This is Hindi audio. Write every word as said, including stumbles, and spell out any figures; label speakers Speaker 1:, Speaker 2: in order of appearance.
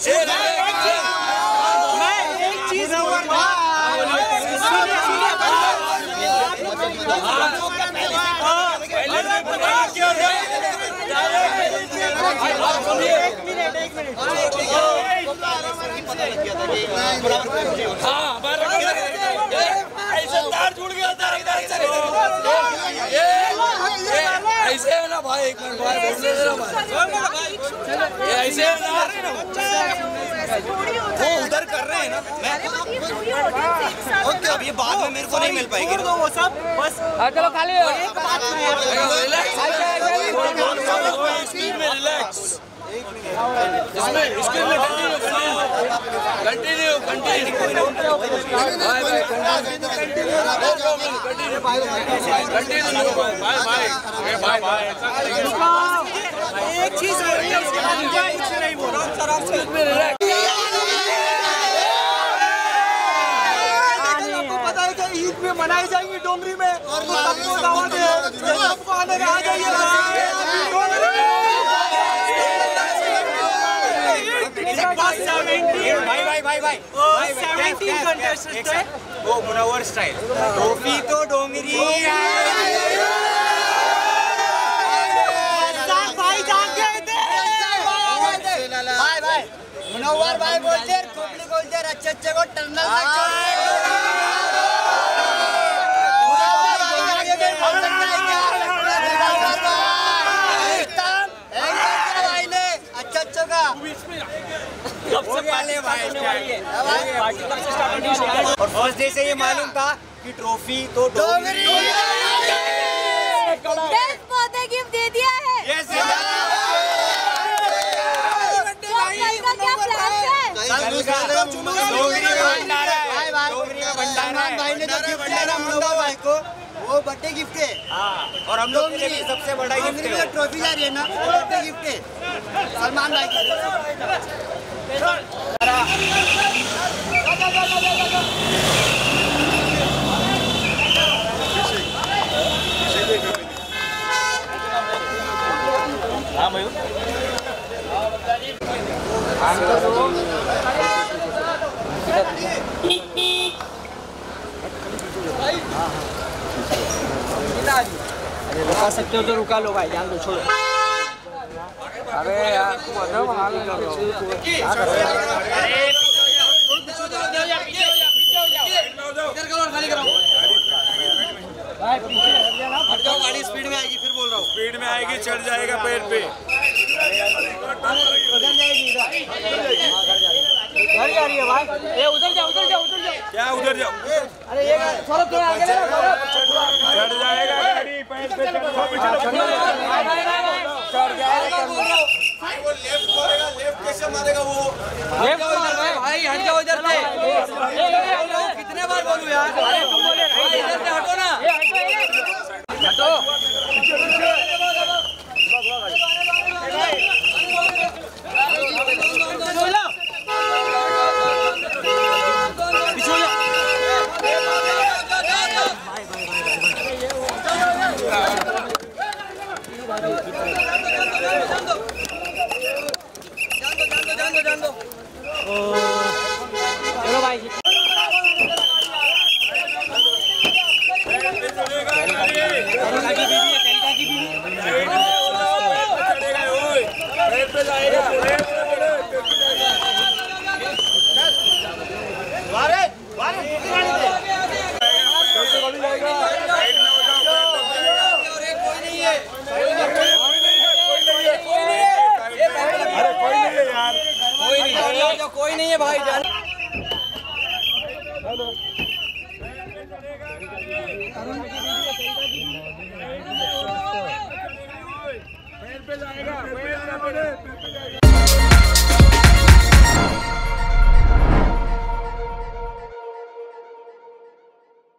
Speaker 1: ऐसे तार जुड़ गया था इधर इधर ऐसे है ना भाई, एक मिनट भाई बोलने दे ना भाई, ये ऐसे है ना, वो उधर कर रहे हैं ना। ओके, अब ये बाद में मेरे को नहीं मिल पाएगी वो सब बस। चलो खाली रिलैक्स, इसमें स्क्रीन में continue continue continue bye bye continue continue bye bye bye bye. एक चीज है, कुछ नहीं बोल रहा सर, आप में रिलैक्स। आपको पता है कि ईद में मनाई जाएंगी डोंगरी में, और सबको दावत है, सबको आने में आ जाइए। भाई भाई भाई भाई सेवेंटीन कंटेस्टेंट है वो मुनव्वर स्टाइल ट्रॉफी तो डोंगरी भाई जान गए थे। भाई भाई मुनव्वर भाई बोलते कोपली बोलते अच्छे अच्छे को टनल तक अच्छा अच्छा का सबसे पहले भाई और फर्स्ट डे से ये मालूम था कि ट्रॉफी तो डोंगरी
Speaker 2: पौधे गिफ्ट दे दिया है।
Speaker 1: यस
Speaker 3: भाई ने जो गिफ्ट दिया ना मुनव्वर भाई को, वो बर्थडे गिफ्ट है।
Speaker 1: और हम लोग के लिए सबसे बड़ा गिफ्ट है,
Speaker 3: ट्रॉफी जा रही है ना, बर्थडे गिफ्ट है सलमान भाई की। हाँ मयूर रुका सकते हो तो रुका लो भाई, जान दो, छोड़ो।
Speaker 1: अरे यार तुम अदब हाल कर रहे हो, क्या कर रहे हो?
Speaker 3: भाई पीछे हट जाओ, गाड़ी स्पीड में आएगी, फिर बोल रहा हूँ
Speaker 1: स्पीड में आएगी, चढ़ जाएगा पेड़ पे,
Speaker 3: उधर जाएगी, इधर जा रही है भाई। ये उधर जाओ उधर जाओ उधर जाओ।
Speaker 1: क्या उधर जाओ?
Speaker 3: अरे ये थोड़ा थोड़ा आगे ले,
Speaker 1: चढ़ जाएगा गाड़ी पेड़ पे, चढ़ जाएगा। वो लेफ्ट मारेगा, लेफ्ट कैसे मारेगा वो?
Speaker 3: लेफ्ट मार भाई, हट जाओ इधर से। कितने बार बोलूं यार? अरे तुम बोले इधर से हटो ना, हटो। चलो भाई कोई नहीं है भाई, जान
Speaker 1: पेड़ पे जाएगा, पेड़ पे जाएगा।